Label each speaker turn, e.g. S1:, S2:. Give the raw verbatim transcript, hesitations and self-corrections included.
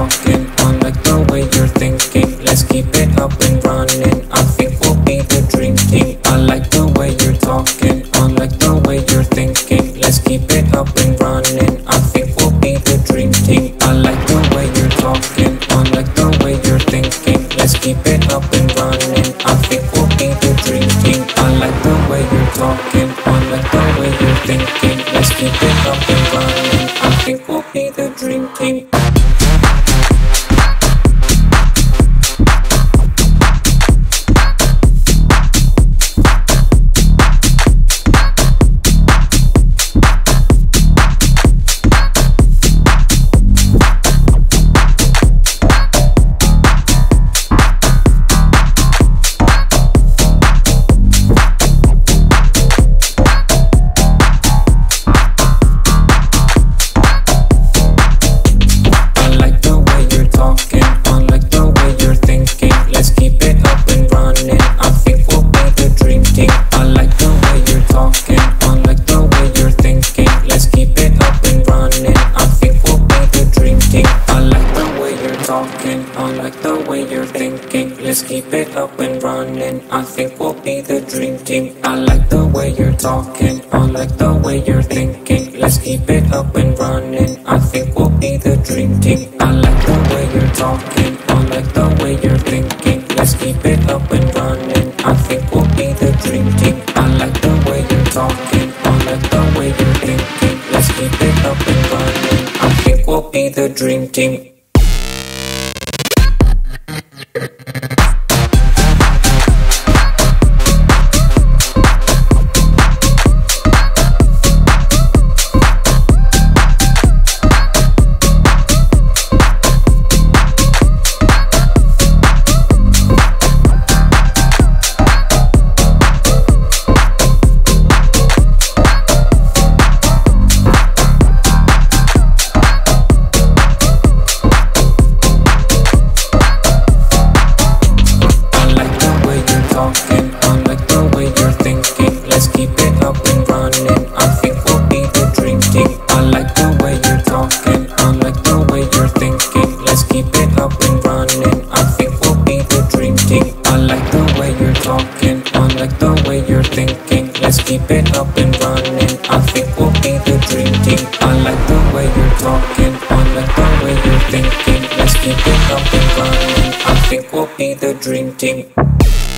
S1: talking, I like the way you're thinking. Let's keep it up and running, I think we'll be the dream team. I like the way you're talking, I like the way you're thinking. Let's keep it up and running, I think we'll be the dream team. I like the way you're talking, I like the way you're thinking. Let's keep it up and running, I think we'll be the dream team. I like the way you're talking, I like the way you're thinking. Let's keep it up and running, I think we'll be the dream team. I like the way you're thinking. Let's keep it up and running, I think we'll be the dream team. I like the way you're talking, I like the way you're thinking. Let's keep it up and running, I think we'll be the dream team. I like the way you're talking, I like the way you're thinking. Let's keep it up and running, I think we'll be the dream team. I like the way you're talking, I like the way you're thinking. Let's keep it up and running, I think we'll be the dream team. Let's keep it up and running, I think we'll be the dream team. I like the way you're talking, I like the way you're thinking. Let's keep it up and running, I think we'll be the dream team.